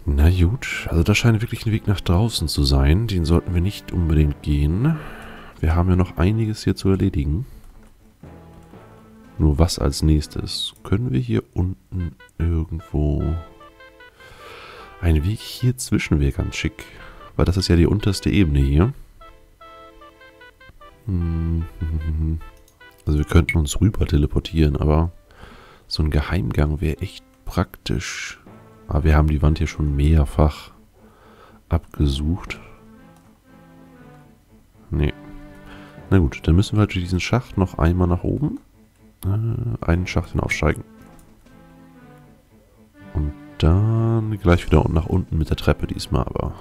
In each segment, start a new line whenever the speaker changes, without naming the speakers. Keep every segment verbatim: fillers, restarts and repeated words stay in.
Na gut, also das scheint wirklich ein Weg nach draußen zu sein. Den sollten wir nicht unbedingt gehen. Wir haben ja noch einiges hier zu erledigen. Nur was als nächstes? Können wir hier unten irgendwo... Ein Weg hier zwischen wäre ganz schick. Weil das ist ja die unterste Ebene hier. Also wir könnten uns rüber teleportieren, aber so ein Geheimgang wäre echt praktisch. Aber wir haben die Wand hier schon mehrfach abgesucht. Nee. Na gut, dann müssen wir halt durch diesen Schacht noch einmal nach oben. Äh, einen Schacht hinaufsteigen. Und dann gleich wieder nach unten mit der Treppe diesmal, aber...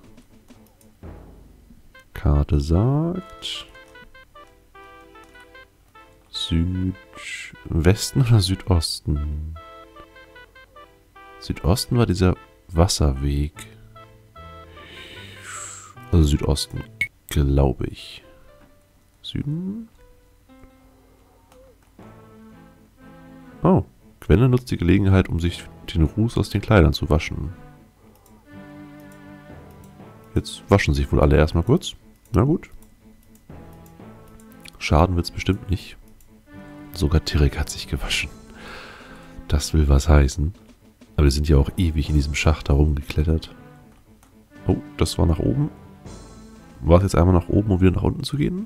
Karte sagt... Südwesten oder Südosten? Südosten war dieser Wasserweg. Also Südosten, glaube ich. Süden? Oh, Gwenda nutzt die Gelegenheit, um sich den Ruß aus den Kleidern zu waschen. Jetzt waschen sich wohl alle erstmal kurz. Na gut. Schaden wird's bestimmt nicht. Sogar Tirek hat sich gewaschen. Das will was heißen. Aber wir sind ja auch ewig in diesem Schacht herumgeklettert. Oh, das war nach oben. War es jetzt einmal nach oben, um wieder nach unten zu gehen?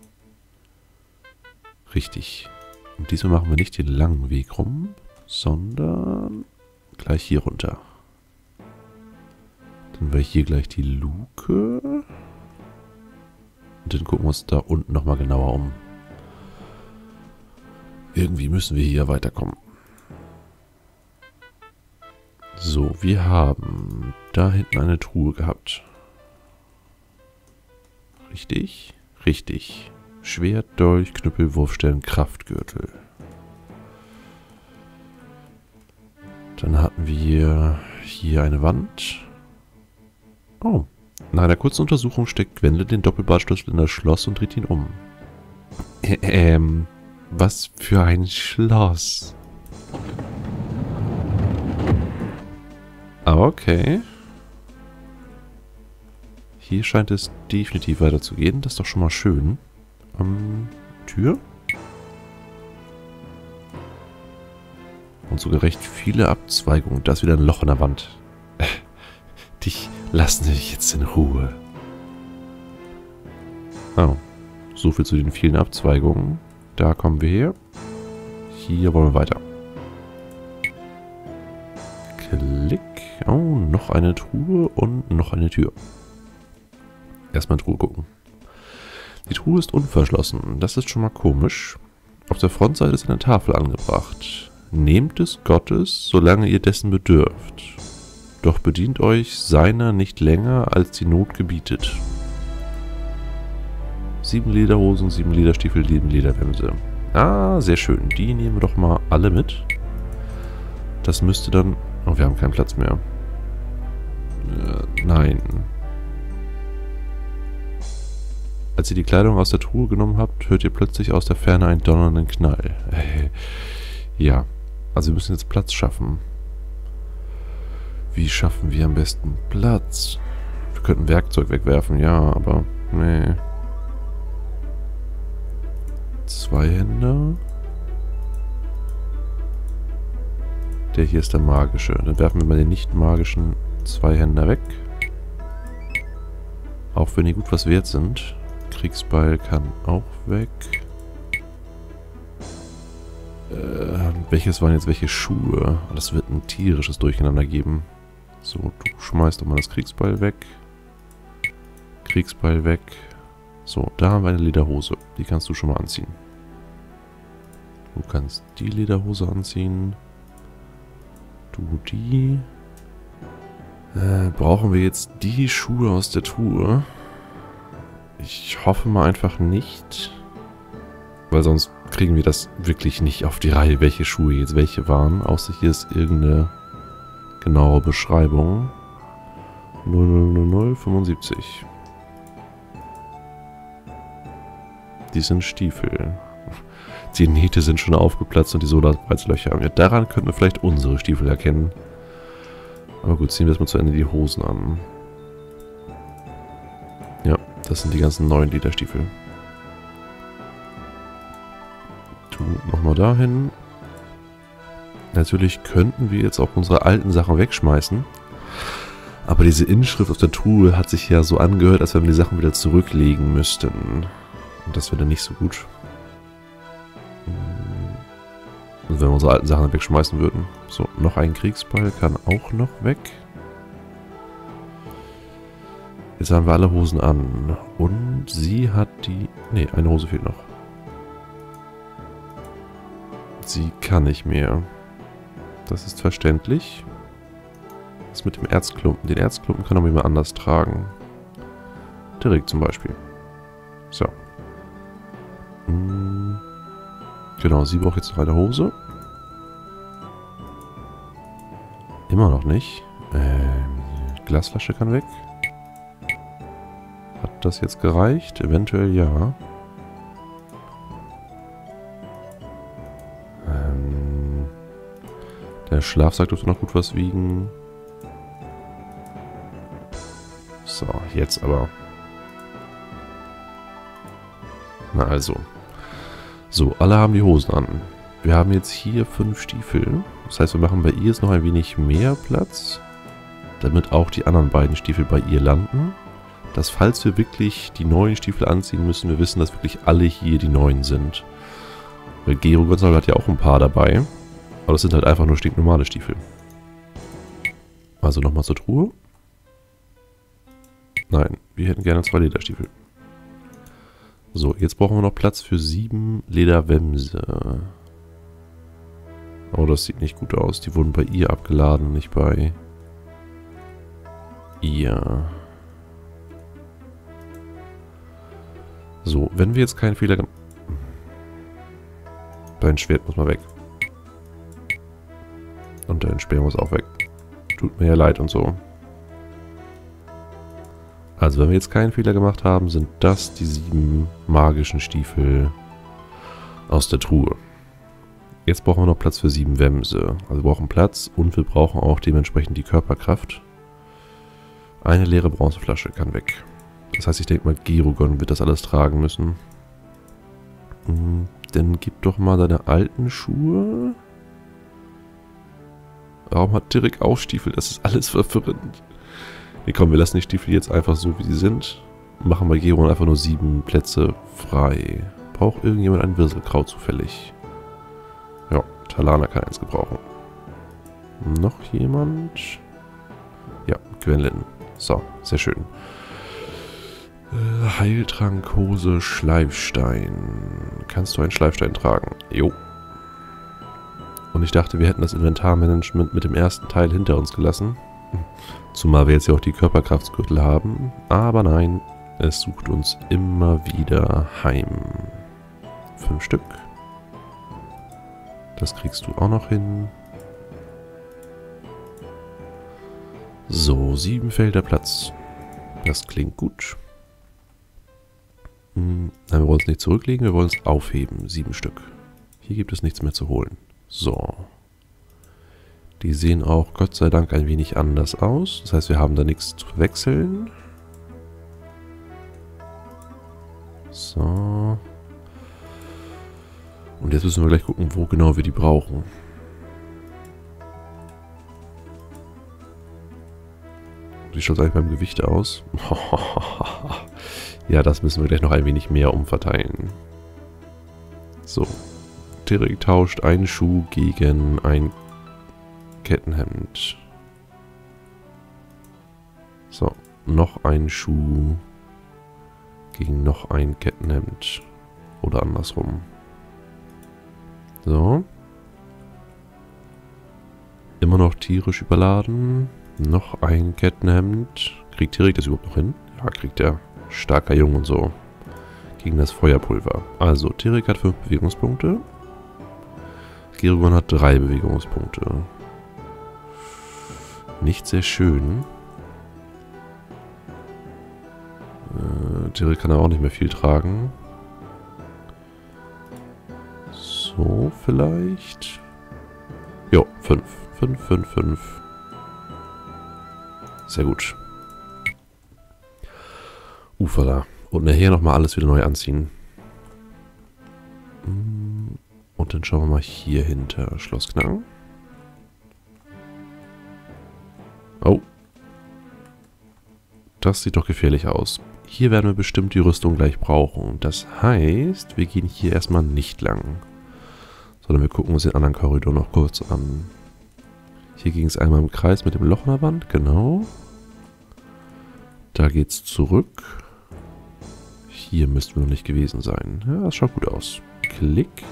Richtig. Und diesmal machen wir nicht den langen Weg rum, sondern gleich hier runter. Dann wäre hier gleich die Luke. Und dann gucken wir uns da unten nochmal genauer um. Irgendwie müssen wir hier weiterkommen. So, wir haben da hinten eine Truhe gehabt. Richtig? Richtig. Schwert, Dolch, Knüppel, Wurfstern, Kraftgürtel. Dann hatten wir hier eine Wand. Oh. Nach einer kurzen Untersuchung steckt Gwendle den Doppelbartschlüssel in das Schloss und dreht ihn um. Ähm, was für ein Schloss. Aber okay. Hier scheint es definitiv weiterzugehen. Das ist doch schon mal schön. Ähm, Tür? Und sogar recht viele Abzweigungen. Da ist wieder ein Loch in der Wand. Dich lassen Sie mich jetzt in Ruhe. Oh. So viel zu den vielen Abzweigungen. Da kommen wir her. Hier wollen wir weiter. Klick. Oh, noch eine Truhe und noch eine Tür. Erstmal in Truhe gucken. Die Truhe ist unverschlossen. Das ist schon mal komisch. Auf der Frontseite ist eine Tafel angebracht. Nehmt es Gottes, solange ihr dessen bedürft. Doch bedient euch seiner nicht länger, als die Not gebietet. Sieben Lederhosen, sieben Lederstiefel, sieben Lederwämse. Ah, sehr schön. Die nehmen wir doch mal alle mit. Das müsste dann... Oh, wir haben keinen Platz mehr. Äh, nein. Als ihr die Kleidung aus der Truhe genommen habt, hört ihr plötzlich aus der Ferne einen donnernden Knall. Äh, ja, also wir müssen jetzt Platz schaffen. Wie schaffen wir am besten Platz? Wir könnten Werkzeug wegwerfen, ja, aber nee. Zweihänder. Der hier ist der magische. Dann werfen wir mal den nicht magischen Zweihänder weg. Auch wenn die gut was wert sind. Kriegsbeil kann auch weg. Äh, welches waren jetzt welche Schuhe? Das wird ein tierisches Durcheinander geben. So, du schmeißt doch mal das Kriegsbeil weg. Kriegsbeil weg. So, da haben wir eine Lederhose. Die kannst du schon mal anziehen. Du kannst die Lederhose anziehen. Du die. Äh, brauchen wir jetzt die Schuhe aus der Truhe? Ich hoffe mal einfach nicht. Weil sonst kriegen wir das wirklich nicht auf die Reihe, welche Schuhe jetzt welche waren. Außer hier ist irgendeine genaue Beschreibung. null null null null fünfundsiebzig. Die sind Stiefel. Die Nähte sind schon aufgeplatzt und die Solarpreizlöcher. Ja, daran könnten wir vielleicht unsere Stiefel erkennen. Aber gut, ziehen wir erstmal zu Ende die Hosen an. Ja, das sind die ganzen neuen Lederstiefel. Du nochmal dahin. Natürlich könnten wir jetzt auch unsere alten Sachen wegschmeißen. Aber diese Inschrift auf der Truhe hat sich ja so angehört, als wenn wir die Sachen wieder zurücklegen müssten. Und das wäre dann nicht so gut. Also wenn wir unsere alten Sachen wegschmeißen würden. So, noch ein Kriegsball kann auch noch weg. Jetzt haben wir alle Hosen an. Und sie hat die... Ne, eine Hose fehlt noch. Sie kann nicht mehr. Das ist verständlich. Was mit dem Erzklumpen? Den Erzklumpen kann auch jemand anders tragen. Direkt zum Beispiel. So. Hm. Genau, sie braucht jetzt noch eine Hose. Immer noch nicht. Ähm, Glasflasche kann weg. Hat das jetzt gereicht? Eventuell ja. Ähm, der Schlafsack dürfte noch gut was wiegen. So, jetzt aber. Na also. So, alle haben die Hosen an. Wir haben jetzt hier fünf Stiefel. Das heißt, wir machen bei ihr jetzt noch ein wenig mehr Platz, damit auch die anderen beiden Stiefel bei ihr landen. Dass, falls wir wirklich die neuen Stiefel anziehen müssen, wir wissen, dass wirklich alle hier die neuen sind. Weil Gero Gonzalo hat ja auch ein paar dabei. Aber das sind halt einfach nur stinknormale Stiefel. Also nochmal zur Truhe. Nein, wir hätten gerne zwei Lederstiefel. So, jetzt brauchen wir noch Platz für sieben Lederwämse. Oh, das sieht nicht gut aus. Die wurden bei ihr abgeladen, nicht bei ihr. So, wenn wir jetzt keinen Fehler gemacht haben... Dein Schwert muss mal weg. Und dein Speer muss auch weg. Tut mir ja leid und so. Also, wenn wir jetzt keinen Fehler gemacht haben, sind das die sieben magischen Stiefel aus der Truhe. Jetzt brauchen wir noch Platz für sieben Wämse. Also wir brauchen Platz und wir brauchen auch dementsprechend die Körperkraft. Eine leere Bronzeflasche kann weg. Das heißt, ich denke mal, Gerogon wird das alles tragen müssen. Hm, dann gib doch mal deine alten Schuhe. Warum hat Dirk auch Stiefel? Das ist alles verwirrend. Nee, komm, wir lassen die Stiefel jetzt einfach so, wie sie sind. Machen bei Gerogon einfach nur sieben Plätze frei. Braucht irgendjemand ein Wirselkraut zufällig? Ja, Talana kann eins gebrauchen. Noch jemand? Ja, Gwendolyn. So, sehr schön. Äh, Heiltrank, Hose, Schleifstein. Kannst du einen Schleifstein tragen? Jo. Und ich dachte, wir hätten das Inventarmanagement mit dem ersten Teil hinter uns gelassen. Zumal wir jetzt ja auch die Körperkraftsgürtel haben. Aber nein, es sucht uns immer wieder heim. Fünf Stück. Das kriegst du auch noch hin. So, sieben Felder Platz. Das klingt gut. Hm, nein, wir wollen es nicht zurücklegen, wir wollen es aufheben. Sieben Stück. Hier gibt es nichts mehr zu holen. So. Die sehen auch Gott sei Dank ein wenig anders aus. Das heißt, wir haben da nichts zu verwechseln. So. Und jetzt müssen wir gleich gucken, wo genau wir die brauchen. Wie schaut es eigentlich beim Gewicht aus? Ja, das müssen wir gleich noch ein wenig mehr umverteilen. So. Terek tauscht einen Schuh gegen ein Kettenhemd. So. Noch ein Schuh gegen noch ein Kettenhemd. Oder andersrum. So. Immer noch tierisch überladen. Noch ein Kettenhemd. Kriegt Terek das überhaupt noch hin? Ja, kriegt er. Starker Junge und so. Gegen das Feuerpulver. Also, Terek hat fünf Bewegungspunkte. Gerogon hat drei Bewegungspunkte. Nicht sehr schön. Äh, Terek kann aber auch nicht mehr viel tragen. So, vielleicht. Jo, fünf. fünf, fünf, fünf. Sehr gut. Ufala. Und nachher nochmal alles wieder neu anziehen. Und dann schauen wir mal hier hinter. Schloss knacken. Oh. Das sieht doch gefährlich aus. Hier werden wir bestimmt die Rüstung gleich brauchen. Das heißt, wir gehen hier erstmal nicht lang. Sondern wir gucken uns den anderen Korridor noch kurz an. Hier ging es einmal im Kreis mit dem Loch in der Wand. Genau. Da geht's zurück. Hier müssten wir noch nicht gewesen sein. Ja, das schaut gut aus. Klick.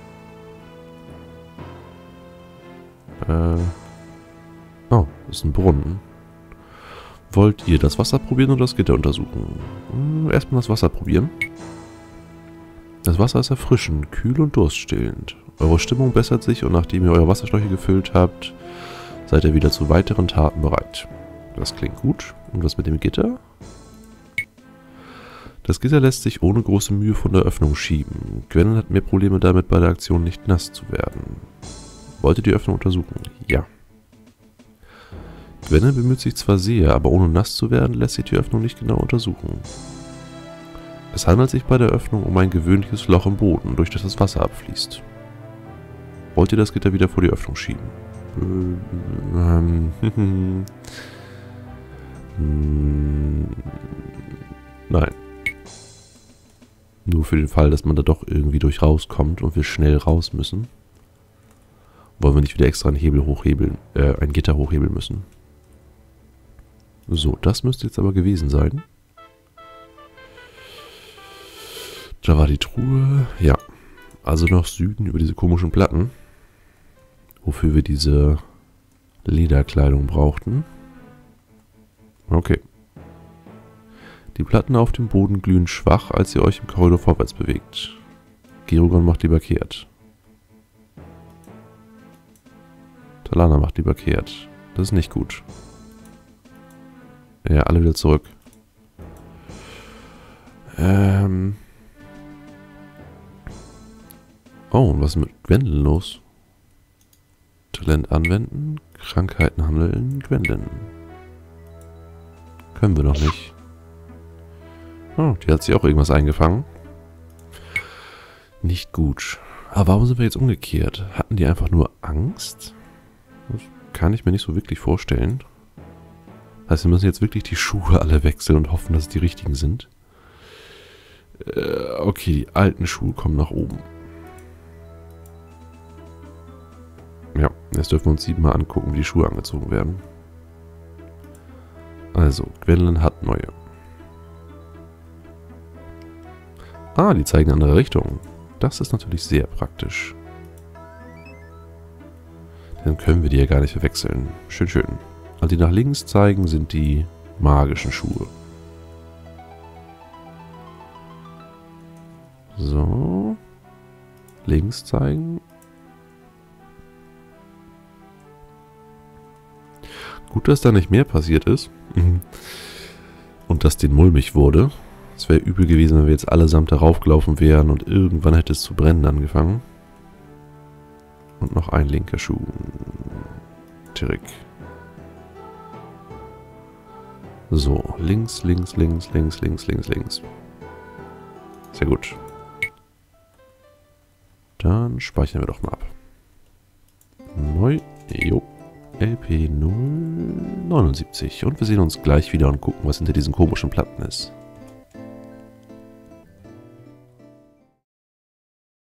Äh. Oh, das ist ein Brunnen. Wollt ihr das Wasser probieren oder das Gitter untersuchen? Hm, erstmal das Wasser probieren. Das Wasser ist erfrischend, kühl und durststillend. Eure Stimmung bessert sich und nachdem ihr eure Wasserschläuche gefüllt habt, seid ihr wieder zu weiteren Taten bereit. Das klingt gut. Und was mit dem Gitter? Das Gitter lässt sich ohne große Mühe von der Öffnung schieben. Gwen hat mehr Probleme damit, bei der Aktion nicht nass zu werden. Wollt ihr die Öffnung untersuchen? Ja. Gwen bemüht sich zwar sehr, aber ohne nass zu werden, lässt sich die Öffnung nicht genau untersuchen. Es handelt sich bei der Öffnung um ein gewöhnliches Loch im Boden, durch das das Wasser abfließt. Wollt ihr das Gitter wieder vor die Öffnung schieben? Ähm, Nein. Nur für den Fall, dass man da doch irgendwie durch rauskommt und wir schnell raus müssen. Wollen wir nicht wieder extra einen Hebel hochhebeln, äh, ein Gitter hochhebeln müssen. So, das müsste jetzt aber gewesen sein. Da war die Truhe. Ja. Also nach Süden über diese komischen Platten. Wofür wir diese Lederkleidung brauchten. Okay. Die Platten auf dem Boden glühen schwach, als ihr euch im Korridor vorwärts bewegt. Gerugon macht lieber kehrt. Talana macht lieber kehrt. Das ist nicht gut. Ja, alle wieder zurück. Ähm. Oh, und was ist mit Gwendolyn los? Talent anwenden, Krankheiten handeln, Gwendolyn. Können wir noch nicht. Oh, die hat sich auch irgendwas eingefangen. Nicht gut. Aber warum sind wir jetzt umgekehrt? Hatten die einfach nur Angst? Das kann ich mir nicht so wirklich vorstellen. Das heißt, wir müssen jetzt wirklich die Schuhe alle wechseln und hoffen, dass es die richtigen sind. Äh, okay, die alten Schuhe kommen nach oben. Ja, jetzt dürfen wir uns siebenmal angucken, wie die Schuhe angezogen werden. Also, Gwendolyn hat neue. Ah, die zeigen in eine andere Richtung. Das ist natürlich sehr praktisch. Dann können wir die ja gar nicht verwechseln. Schön, schön. Also die nach links zeigen, sind die magischen Schuhe. So. Links zeigen. Gut, dass da nicht mehr passiert ist. Und dass denen mulmig wurde. Es wäre übel gewesen, wenn wir jetzt allesamt darauf gelaufen wären und irgendwann hätte es zu brennen angefangen. Und noch ein linker Schuh. Trick. So, links, links, links, links, links, links, links. Sehr gut. Dann speichern wir doch mal ab. Neu. Jo. L P null neunundsiebzig. Und wir sehen uns gleich wieder und gucken, was hinter diesen komischen Platten ist.